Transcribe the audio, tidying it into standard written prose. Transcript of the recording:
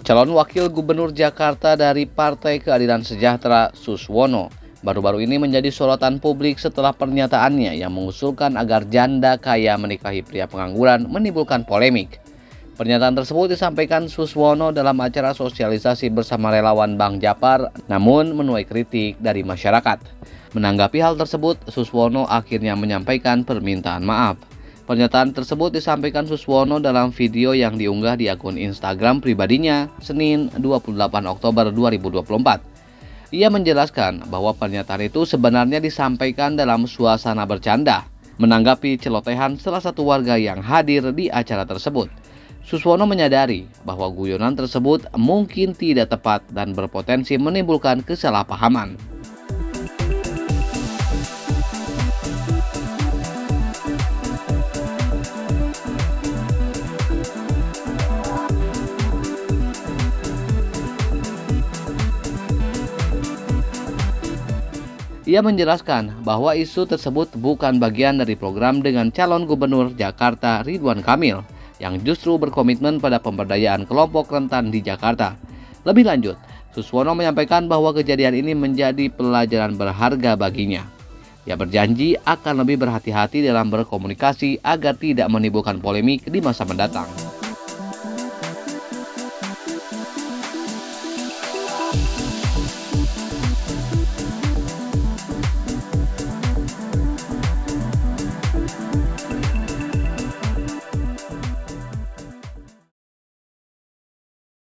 Calon Wakil Gubernur Jakarta dari Partai Keadilan Sejahtera, Suswono, baru-baru ini menjadi sorotan publik setelah pernyataannya yang mengusulkan agar janda kaya menikahi pria pengangguran menimbulkan polemik. Pernyataan tersebut disampaikan Suswono dalam acara sosialisasi bersama relawan Bang Japar, namun menuai kritik dari masyarakat. Menanggapi hal tersebut, Suswono akhirnya menyampaikan permintaan maaf. Pernyataan tersebut disampaikan Suswono dalam video yang diunggah di akun Instagram pribadinya Senin 28 Oktober 2024. Ia menjelaskan bahwa pernyataan itu sebenarnya disampaikan dalam suasana bercanda, menanggapi celotehan salah satu warga yang hadir di acara tersebut. Suswono menyadari bahwa guyonan tersebut mungkin tidak tepat dan berpotensi menimbulkan kesalahpahaman. Ia menjelaskan bahwa isu tersebut bukan bagian dari program dengan calon gubernur Jakarta Ridwan Kamil yang justru berkomitmen pada pemberdayaan kelompok rentan di Jakarta. Lebih lanjut, Suswono menyampaikan bahwa kejadian ini menjadi pelajaran berharga baginya. Ia berjanji akan lebih berhati-hati dalam berkomunikasi agar tidak menimbulkan polemik di masa mendatang.